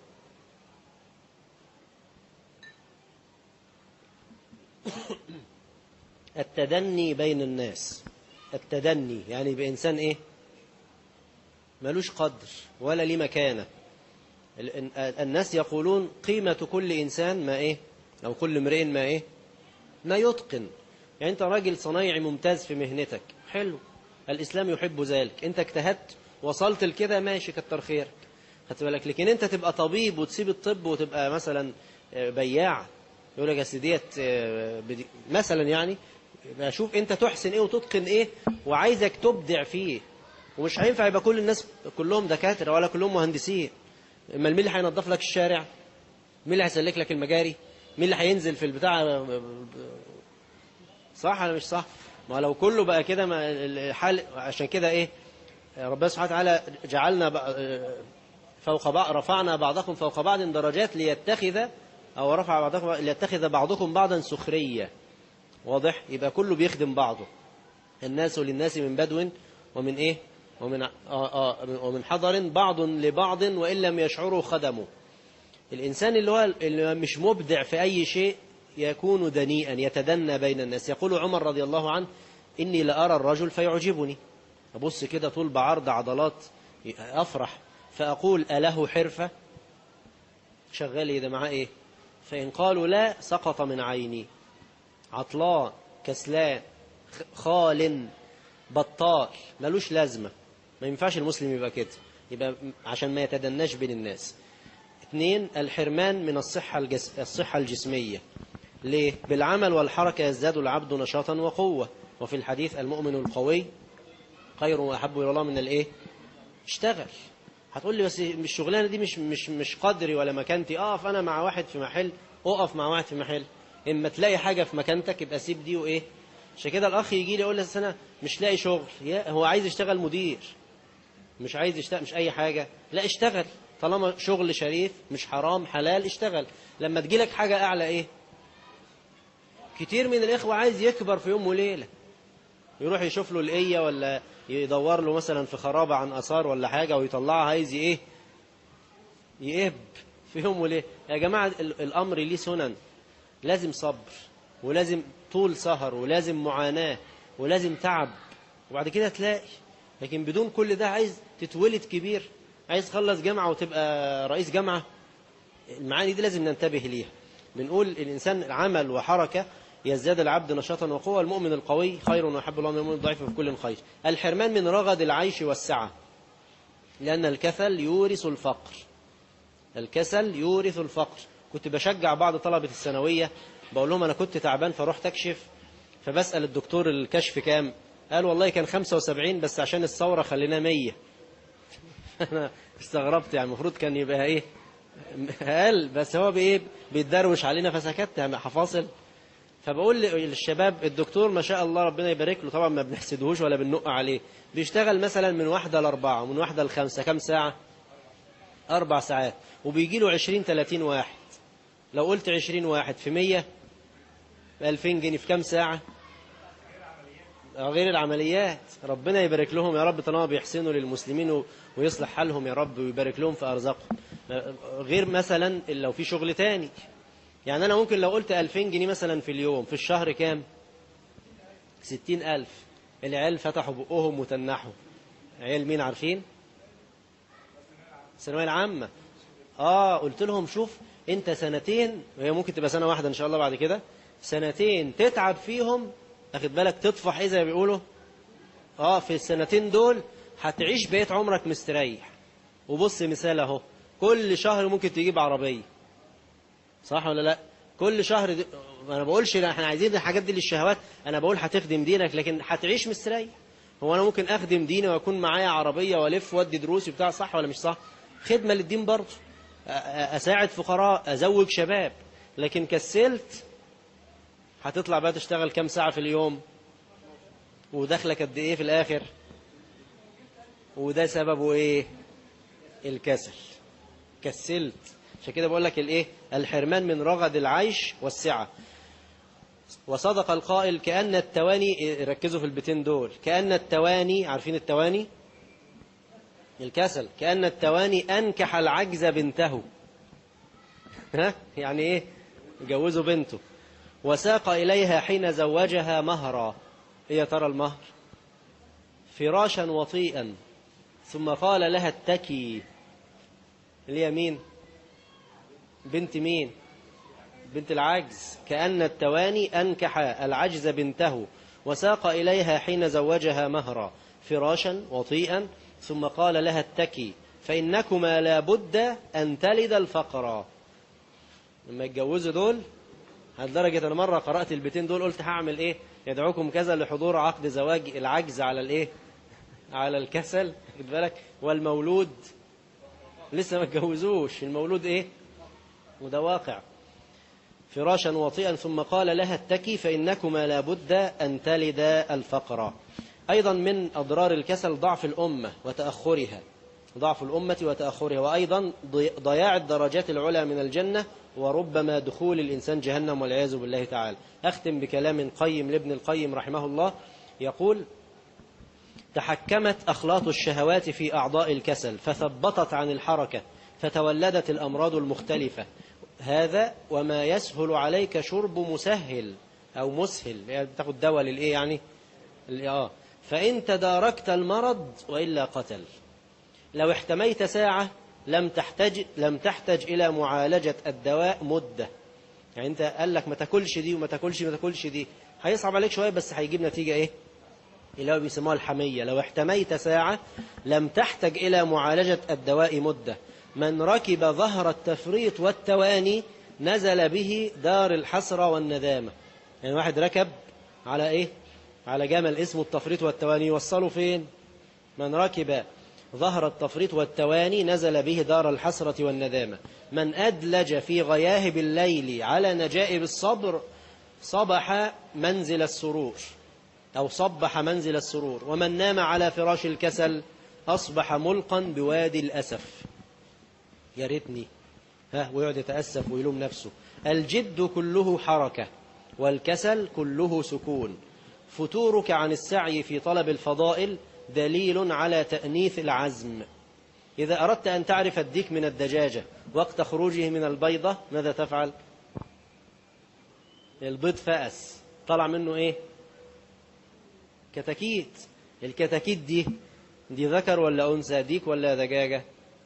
التدني بين الناس. التدني يعني بإنسان إيه؟ ملوش قدر ولا ليه مكانة. الناس يقولون قيمة كل إنسان ما إيه؟ أو كل امرئ ما إيه؟ ما يتقن. يعني أنت راجل صنايعي ممتاز في مهنتك، حلو، الإسلام يحب ذلك، أنت اجتهدت وصلت لكده، ماشي، كتر خيرك، خدت بالك. لكن أنت تبقى طبيب وتسيب الطب وتبقى مثلا بياع، يقول لك أصل ديت مثلا، يعني شوف أنت تحسن إيه وتتقن إيه وعايزك تبدع فيه. ومش هينفع يبقى كل الناس كلهم دكاترة ولا كلهم مهندسين. اما مين اللي هينظف لك الشارع؟ مين اللي هيسلك لك المجاري؟ مين اللي هينزل في البتاع؟ صح ولا مش صح؟ ما لو كله بقى كده الحال. عشان كده ايه؟ ربنا سبحانه وتعالى جعلنا فوق بعض، رفعنا بعضكم فوق بعض درجات ليتخذ، او رفع بعضكم ليتخذ بعضكم بعضا سخرية. واضح؟ يبقى كله بيخدم بعضه. الناس للناس من بدو ومن ايه؟ ومن حضر، بعض لبعض وإن لم يشعروا خدموا. الإنسان اللي مش مبدع في أي شيء يكون دنيئا، يتدنى بين الناس. يقول عمر رضي الله عنه: إني لأرى الرجل فيعجبني، أبص كده طول بعرض عضلات أفرح، فأقول أله حرفة؟ شغال إيه ده معاه إيه؟ فإن قالوا لا سقط من عيني، عطلان كسلان خال بطال ملوش لازمة. ما ينفعش المسلم يبقى كده، يبقى عشان ما يتدناش بين الناس. 2 الحرمان من الصحة الجسمية. ليه؟ بالعمل والحركة يزداد العبد نشاطا وقوة، وفي الحديث المؤمن القوي خير وأحب إلى الله من الإيه؟ اشتغل. هتقول لي بس الشغلانة دي مش قدري ولا مكانتي. أقف أنا مع واحد في محل، أقف مع واحد في محل. إما تلاقي حاجة في مكانتك يبقى سيب دي وإيه. عشان كده الأخ يجي لي يقول لي أنا مش لاقي شغل. هو عايز يشتغل مدير، مش عايز يشتغل مش أي حاجة. لا اشتغل، طالما شغل شريف مش حرام حلال اشتغل. لما تجيلك حاجة أعلى إيه؟ كتير من الإخوة عايز يكبر في يوم وليلة، يروح يشوف له الإيه ولا يدور له مثلا في خرابة عن أثار ولا حاجة ويطلعها عايز إيه؟ يقب في يوم وليلة. يا جماعة الأمر ليه سنن، لازم صبر ولازم طول سهر ولازم معاناة ولازم تعب، وبعد كده تلاقي. لكن بدون كل ده عايز تتولد كبير، عايز تخلص جامعة وتبقى رئيس جامعة. المعاني دي لازم ننتبه ليها. بنقول الإنسان عمل وحركة يزداد العبد نشاطا وقوة. المؤمن القوي خير ويحب الله من المؤمن الضعيف في كل خير. الحرمان من رغد العيش والسعة، لأن الكسل يورث الفقر. الكسل يورث الفقر. كنت بشجع بعض طلبة الثانوية، بقول لهم أنا كنت تعبان فروح أكشف، فبسأل الدكتور الكشف كام؟ قال والله كان 75 بس عشان الثورة خلينا 100. أنا استغربت، يعني المفروض كان يبقى إيه؟ قال بس هو بإيه؟ بيتدروش علينا فسكت يعني حفاصل. فبقول للشباب الدكتور ما شاء الله ربنا يبارك له، طبعا ما بنحسدهوش ولا بننق عليه، بيشتغل مثلا من 1 ل4 ومن 1 ل5 كم ساعة؟ 4 ساعات، وبيجي له 20-30 واحد. لو قلت 20 واحد في 100 ب2000 جنيه في كم ساعة؟ غير العمليات. ربنا يبارك لهم يا رب، طالما بيحسنوا للمسلمين ويصلح حالهم يا رب ويبارك لهم في أرزاقهم. غير مثلا لو في شغل تاني، يعني أنا ممكن لو قلت 2000 جنيه مثلا في اليوم، في الشهر كام؟ 60,000. العيال فتحوا بقهم وتنحوا. عيال مين عارفين؟ الثانوية العامة. قلت لهم شوف انت سنتين، وهي ممكن تبقى سنة واحدة ان شاء الله بعد كده، سنتين تتعب فيهم، اخد بالك، تطفح ايه زي ما بيقولوا. في السنتين دول هتعيش بقيت عمرك مستريح. وبص مثال اهو، كل شهر ممكن تجيب عربية، صح ولا لا؟ كل شهر انا بقولش احنا عايزين الحاجات دي للشهوات، انا بقول هتخدم دينك لكن هتعيش مستريح. هو انا ممكن اخدم ديني ويكون معايا عربية والف وادي دروسي بتاع، صح ولا مش صح؟ خدمة للدين برضه، اساعد فقراء، ازوج شباب. لكن كسلت هتطلع بقى تشتغل كام ساعة في اليوم ودخلك قد ايه في الاخر؟ وده سببه ايه؟ الكسل. كسلت. عشان كده بقول لك الايه؟ الحرمان من رغد العيش والسعة. وصدق القائل كأن التواني، ركزوا في البيتين دول، كأن التواني، عارفين التواني؟ الكسل. كأن التواني أنكح العجز بنته. يعني ايه؟ جوزوا بنته. وساق إليها حين زوجها مهرا. إيه يا ترى المهر؟ فراشا وطيئا، ثم قال لها اتكي. اللي هي مين؟ بنت مين؟ بنت العجز. كأن التواني أنكح العجز بنته، وساق إليها حين زوجها مهرا فراشا وطيئا، ثم قال لها اتكي فإنكما لا بد أن تلد الفقرا. لما يتجوزوا دول، لدرجة أنا مرة قرأت البيتين دول قلت هعمل إيه؟ يدعوكم كذا لحضور عقد زواج العجز على الإيه؟ على الكسل، خد بالك، والمولود لسه ما اتجوزوش، المولود إيه؟ وده واقع. فراشا وطيئا ثم قال لها اتكي فإنكما لا بد أن تلد الفقرا. أيضا من أضرار الكسل ضعف الأمة وتأخرها، ضعف الأمة وتأخرها، وأيضا ضياع الدرجات العلى من الجنة، وربما دخول الإنسان جهنم والعياذ بالله تعالى. أختم بكلام قيم لابن القيم رحمه الله، يقول: تحكمت أخلاط الشهوات في أعضاء الكسل فثبطت عن الحركة فتولدت الأمراض المختلفة. هذا وما يسهل عليك شرب مسهل أو مسهل، يعني بتاخد دواء للإيه يعني؟ فإن تداركت المرض وإلا قتل. لو احتميت ساعة لم تحتج إلى معالجة الدواء مدة. يعني أنت قال لك ما تاكلش دي وما تاكلش دي، هيصعب عليك شوية بس هيجيب نتيجة إيه؟ اللي هو بيسموها الحمية. لو احتميت ساعة لم تحتج إلى معالجة الدواء مدة. من ركب ظهر التفريط والتواني نزل به دار الحسرة والندامة. يعني واحد ركب على إيه؟ على جمل اسمه التفريط والتواني، يوصله فين؟ من ركب ظهر التفريط والتواني نزل به دار الحسرة والندامة. من أدلج في غياهب الليل على نجائب الصبر صبح منزل السرور، أو صبح منزل السرور. ومن نام على فراش الكسل أصبح ملقا بوادي الأسف. يا ريتني ويقعد يتأسف ويلوم نفسه. الجد كله حركة والكسل كله سكون. فتورك عن السعي في طلب الفضائل دليل على تأنيث العزم. إذا أردت أن تعرف الديك من الدجاجة وقت خروجه من البيضة ماذا تفعل؟ البيض فأس طلع منه إيه؟ كتاكيت. الكتاكيت دي ذكر ولا أنثى؟ ديك ولا دجاجة؟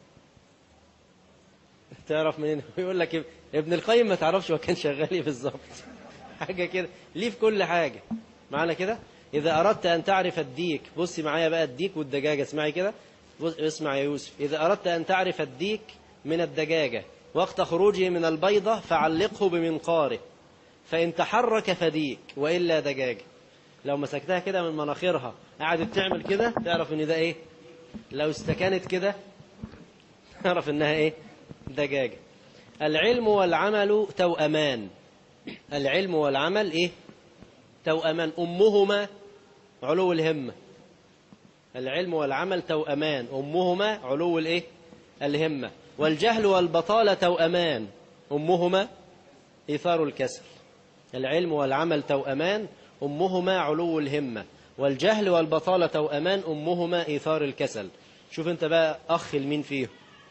تعرف منين؟ يقول لك ابن القيم ما تعرفش هو كان شغال ايه بالظبط. حاجة كده ليه في كل حاجة معنا كده. إذا أردت أن تعرف الديك، بصي معايا بقى الديك والدجاجة، اسمعي كده، اسمع يا يوسف. إذا أردت أن تعرف الديك من الدجاجة وقت خروجه من البيضة فعلقه بمنقاره، فإن تحرك فديك وإلا دجاجة. لو مسكتها كده من مناخيرها قعدت تعمل كده تعرف ان ده ايه؟ لو استكانت كده تعرف انها ايه؟ دجاجة. العلم والعمل توأمان. العلم والعمل ايه؟ توأمان. أمهما علو الهمة. العلم والعمل توأمان، أمهما علو الايه؟ الهمة. والجهل والبطالة توأمان، أمهما إيثار الكسل. العلم والعمل توأمان، أمهما علو الهمة. والجهل والبطالة توأمان، أمهما إيثار الكسل. شوف انت بقى أخ المين فيه.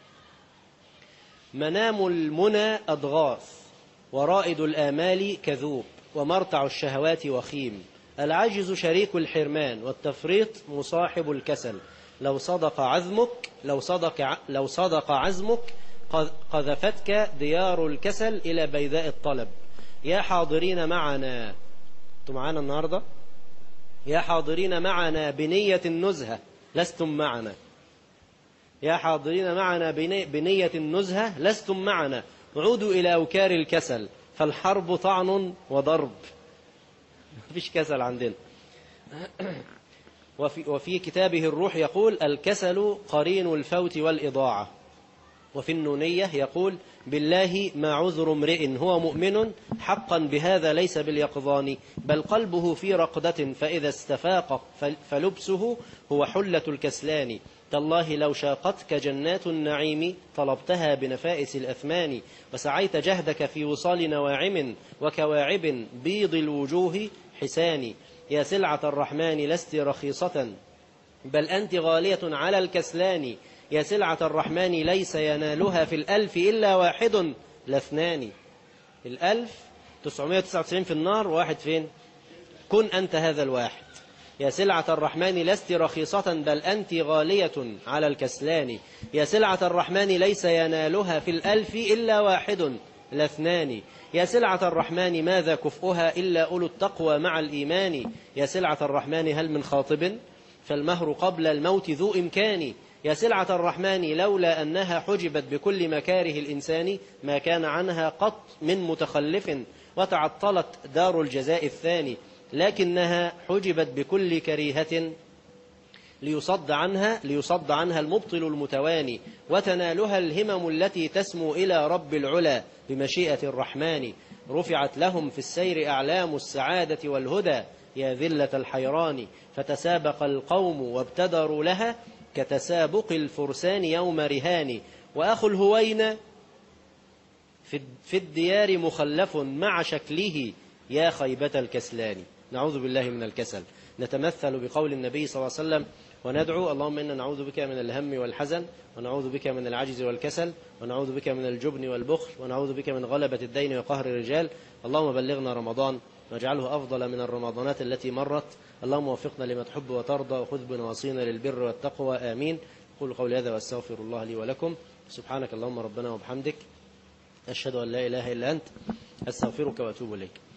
منام المنى أضغاث، ورائد الآمال كذوب، ومرتع الشهوات وخيم. العجز شريك الحرمان، والتفريط مصاحب الكسل. لو صدق عزمك قذفتك ديار الكسل إلى بيداء الطلب. يا حاضرين معنا، انتم معنا النهاردة؟ يا حاضرين معنا بنية النزهة لستم معنا. يا حاضرين معنا بنية النزهة لستم معنا. عودوا إلى أوكار الكسل، فالحرب طعن وضرب. مفيش كسل عندنا. وفي كتابه الروح يقول: الكسل قرين الفوت والإضاعة. وفي النونية يقول: بالله ما عذر امرئ هو مؤمن حقا بهذا ليس باليقظان، بل قلبه في رقدة فإذا استفاق فلبسه هو حلة الكسلان. تالله لو شاقتك جنات النعيم طلبتها بنفائس الأثمان، وسعيت جهدك في وصال نواعم وكواعب بيض الوجوه حسان. يا سلعة الرحمن لست رخيصة بل أنت غالية على الكسلان. يا سلعة الرحمن ليس ينالها في الألف إلا واحد لا اثنان. 1999 في النار، واحد فين؟ كن أنت هذا الواحد. يا سلعة الرحمن لست رخيصة بل أنت غالية على الكسلان. يا سلعة الرحمن ليس ينالها في الألف إلا واحد لا اثنان. يا سلعة الرحمن ماذا كفؤها إلا أولو التقوى مع الإيمان. يا سلعة الرحمن هل من خاطب فالمهر قبل الموت ذو إمكان. يا سلعة الرحمن لولا أنها حجبت بكل مكاره الإنسان ما كان عنها قط من متخلف وتعطلت دار الجزاء الثاني. لكنها حجبت بكل كريهة ليصد عنها المبطل المتواني، وتنالها الهمم التي تسمو إلى رب العلا بمشيئة الرحمن. رفعت لهم في السير أعلام السعادة والهدى يا ذلة الحيران، فتسابق القوم وابتدروا لها كتسابق الفرسان يوم رهان. وأخو الهوين في الديار مخلف مع شكله يا خيبة الكسلان. نعوذ بالله من الكسل. نتمثل بقول النبي صلى الله عليه وسلم وندعو: اللهم إنا نعوذ بك من الهم والحزن، ونعوذ بك من العجز والكسل، ونعوذ بك من الجبن والبخل، ونعوذ بك من غلبة الدين وقهر الرجال. اللهم بلغنا رمضان واجعله أفضل من الرمضانات التي مرت. اللهم وفقنا لما تحب وترضى، وخذ بنواصينا للبر والتقوى. آمين. قولوا قولي هذا واستغفر الله لي ولكم. سبحانك اللهم ربنا وبحمدك، أشهد أن لا إله إلا أنت، أستغفرك وأتوب إليك.